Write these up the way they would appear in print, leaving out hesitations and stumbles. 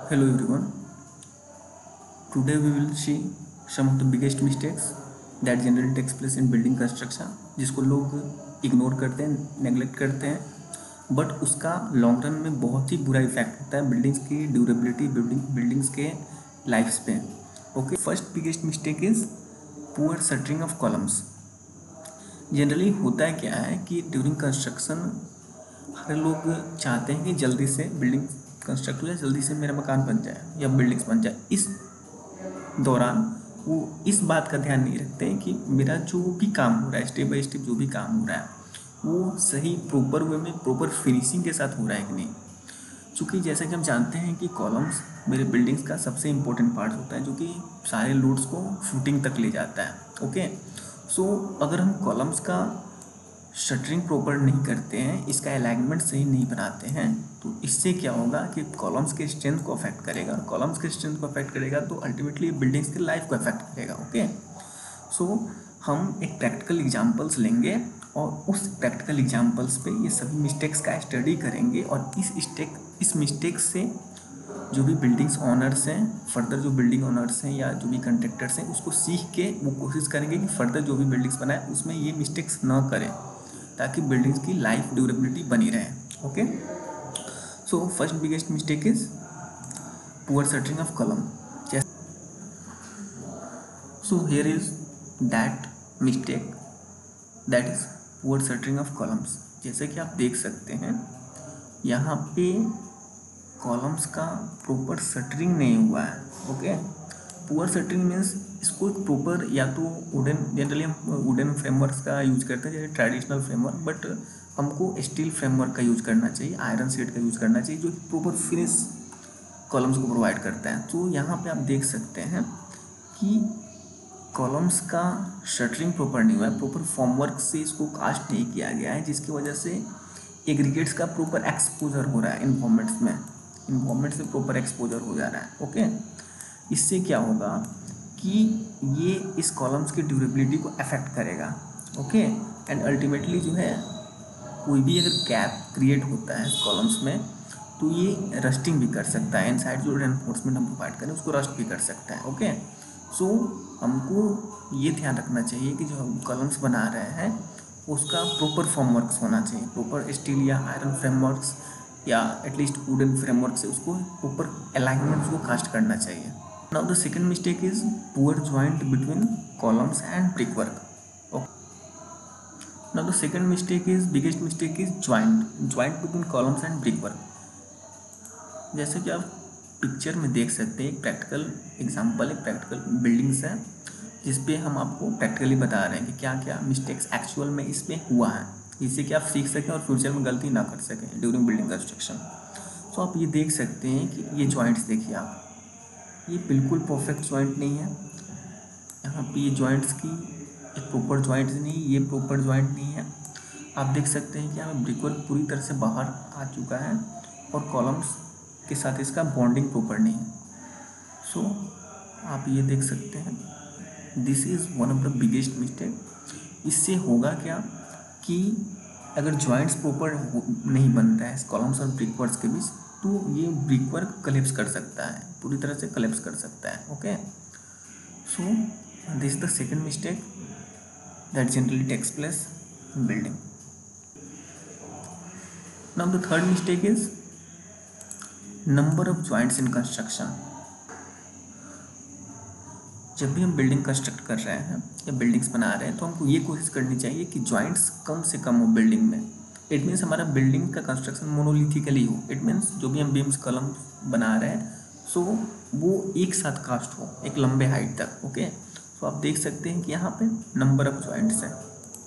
Hello everyone. Today we will see some of the biggest mistakes that generally takes place in building construction, जिसको लोग ignore करते हैं, neglect करते हैं, but उसका लॉन्ग रन में बहुत ही बुरा इफेक्ट होता है बिल्डिंग्स की ड्यूरेबिलिटी, बिल्डिंग्स के लाइफ्स पे. Okay, first biggest mistake is poor shuttering of columns. Generally होता है क्या है कि ड्यूरिंग कंस्ट्रक्शन हर लोग चाहते हैं कि जल्दी से बिल्डिंग कंस्ट्रक्ट हो जाए, जल्दी से मेरा मकान बन जाए या बिल्डिंग्स बन जाए. इस दौरान वो इस बात का ध्यान नहीं रखते हैं कि मेरा जो भी काम हो रहा है, स्टेप बाय स्टेप जो भी काम हो रहा है, वो सही प्रॉपर वे में प्रॉपर फिनिशिंग के साथ हो रहा है कि नहीं. चूँकि जैसा कि हम जानते हैं कि कॉलम्स मेरे बिल्डिंग्स का सबसे इम्पोर्टेंट पार्ट होता है, जो कि सारे लोड्स को फुटिंग तक ले जाता है. ओके, सो अगर हम कॉलम्स का शटरिंग प्रॉपर नहीं करते हैं, इसका अलाइनमेंट सही नहीं बनाते हैं, तो इससे क्या होगा कि कॉलम्स के स्ट्रेंथ को अफेक्ट करेगा, और कॉलम्स के स्ट्रेंथ को अफेक्ट करेगा तो अल्टीमेटली बिल्डिंग्स की लाइफ को अफेक्ट करेगा. ओके, सो हम एक प्रैक्टिकल एग्जांपल्स लेंगे और उस प्रैक्टिकल एग्जांपल्स पे ये सभी मिस्टेक्स का स्टडी करेंगे, और इस मिस्टेक से जो भी बिल्डिंग्स ऑनर्स हैं, फर्दर जो बिल्डिंग ऑनर्स हैं या जो भी कंट्रेक्टर्स हैं, उसको सीख के वो कोशिश करेंगे कि फर्दर जो भी बिल्डिंग्स बनाए उसमें ये मिस्टेक्स ना करें, ताकि बिल्डिंग्स की लाइफ ड्यूरेबिलिटी बनी रहे. Okay, so first biggest mistake is poor shuttering of column. So here is that mistake, that is poor shuttering of columns. जैसे कि आप देख सकते हैं यहाँ पे कॉलम्स का प्रॉपर शटरिंग नहीं हुआ है. ओके, पुअर शटरिंग मीन्स इसको प्रॉपर, या तो वुडन, जनरली हम वुडन फ्रेमवर्क्स का यूज करते हैं जैसे ट्रेडिशनल फ्रेमवर्क, बट हमको स्टील फ्रेमवर्क का यूज करना चाहिए, आयरन शीट का यूज करना चाहिए, जो प्रॉपर फिनिश कॉलम्स को प्रोवाइड करता है. तो यहाँ पे आप देख सकते हैं कि कॉलम्स का शटरिंग प्रॉपर नहीं हुआ है, प्रॉपर फॉर्मवर्क से इसको कास्ट नहीं किया गया है, जिसकी वजह से एग्रीगेट्स का प्रॉपर एक्सपोजर हो रहा है इन्वॉल्वमेंट से प्रॉपर एक्सपोजर हो जा रहा है. ओके, इससे क्या होगा कि ये इस कॉलम्स की ड्यूरेबिलिटी को अफेक्ट करेगा. ओके, एंड अल्टीमेटली जो है कोई भी अगर गैप क्रिएट होता है कॉलम्स में, तो ये रस्टिंग भी कर सकता है. इनसाइड जो रेनफोर्समेंट हम प्रोवाइड करें उसको रस्ट भी कर सकता है. ओके, सो हमको ये ध्यान रखना चाहिए कि जो हम कॉलम्स बना रहे हैं उसका प्रॉपर फॉर्मवर्क्स होना चाहिए, प्रॉपर स्टील या आयरन फ्रेमवर्क्स या एटलीस्ट वुडन फ्रेमवर्क से उसको प्रॉपर अलाइनमेंट को कास्ट करना चाहिए. Now the second mistake is poor joint between columns and brickwork. Now the second mistake is biggest mistake is joint between columns and brickwork. जैसे कि आप picture में देख सकते हैं, एक प्रैक्टिकल एग्जांपल, एक प्रैक्टिकल बिल्डिंग्स है जिस पे हम आपको प्रैक्टिकली बता रहे हैं कि क्या क्या मिस्टेक्स एक्चुअल में इसमें हुआ है, जिससे कि आप सीख सकें और फ्यूचर में गलती ना कर सकें ड्यूरिंग बिल्डिंग कंस्ट्रक्शन. तो आप ये देख सकते हैं कि ये जॉइंट्स देखिए आप, ये बिल्कुल परफेक्ट जॉइंट नहीं है. यहाँ पे ये जॉइंट्स की एक प्रॉपर जॉइंट्स नहीं, ये प्रॉपर जॉइंट नहीं है. आप देख सकते हैं कि यहाँ ब्रिकवर्क पूरी तरह से बाहर आ चुका है और कॉलम्स के साथ इसका बॉन्डिंग प्रॉपर नहीं है. सो आप ये देख सकते हैं, this is one of the biggest mistake. इससे होगा क्या कि अगर जॉइंट्स प्रॉपर नहीं बनता है कॉलम्स और ब्रिकवर्क्स के बीच, तो ये ब्रिकवर्क कलेप्स कर सकता है, पूरी तरह से कलेप्स कर सकता है. Okay, so this is the second mistake that generally takes place in building. Now the third mistake is number of joints in construction. जब भी हम बिल्डिंग कंस्ट्रक्ट कर रहे हैं या बिल्डिंग्स बना रहे हैं, तो हमको ये कोशिश करनी चाहिए कि जॉइंट्स कम से कम हो बिल्डिंग में. इट मीन्स हमारा बिल्डिंग का कंस्ट्रक्शन मोनोलिथिकली हो. इट मीन्स जो भी हम बीम्स कॉलम बना रहे हैं, सो वो एक साथ कास्ट हो एक लंबे हाइट तक. ओके, सो आप देख सकते हैं कि यहाँ पे नंबर ऑफ जॉइंट्स है,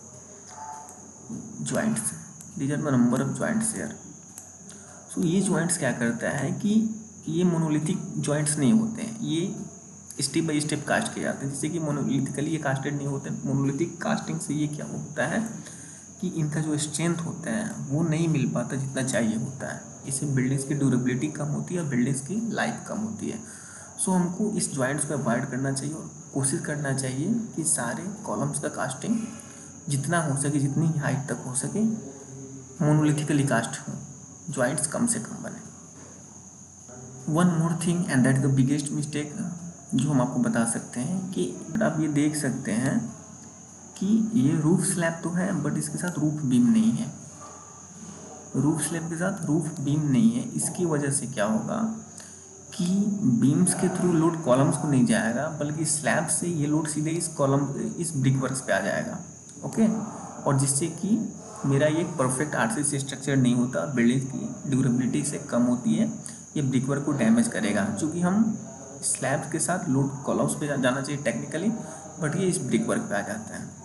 these are the number of joints here. So ये जॉइंट्स क्या करता है कि ये मोनोलिथिक जॉइंट्स नहीं होते हैं, ये स्टेप बाय स्टेप कास्ट किए जाते हैं, जिससे कि मोनोलिथिकली ये कास्टेड नहीं होते. मोनोलिथिक कास्टिंग से ये क्या होता है कि इनका जो स्ट्रेंथ होता है वो नहीं मिल पाता जितना चाहिए होता है. इससे बिल्डिंग्स की ड्यूरेबिलिटी कम होती है और बिल्डिंग्स की लाइफ कम होती है. सो हमको इस जॉइंट्स को अवॉइड करना चाहिए और कोशिश करना चाहिए कि सारे कॉलम्स का कास्टिंग जितना हो सके, जितनी हाइट तक हो सके, मोनोलिथिकली कास्ट हो, जॉइंट्स कम से कम बने. One more thing and that is the biggest mistake जो हम आपको बता सकते हैं कि आप ये देख सकते हैं कि ये रूफ स्लैब तो है बट इसके साथ रूफ बीम नहीं है। रूफ स्लैब के साथ रूफ बीम नहीं है, इसकी वजह से क्या होगा कि बीम्स के थ्रू लोड कॉलम्स को नहीं जाएगा, बल्कि स्लैब से ये लोड सीधे इस ब्रिक वर्क्स पे आ जाएगा। ओके, और जिससे कि मेरा ये परफेक्ट आरसीसी स्ट्रक्चर नहीं होता, बिल्डिंग की ड्यूरेबिलिटी से कम होती है, ये ब्रिक वर्क को डैमेज करेगा। क्योंकि हम स्लैब के साथ लोड कॉलम्स पे जाना चाहिए टेक्निकली, बट ये इस ब्रिक वर्क पे आ जाता है।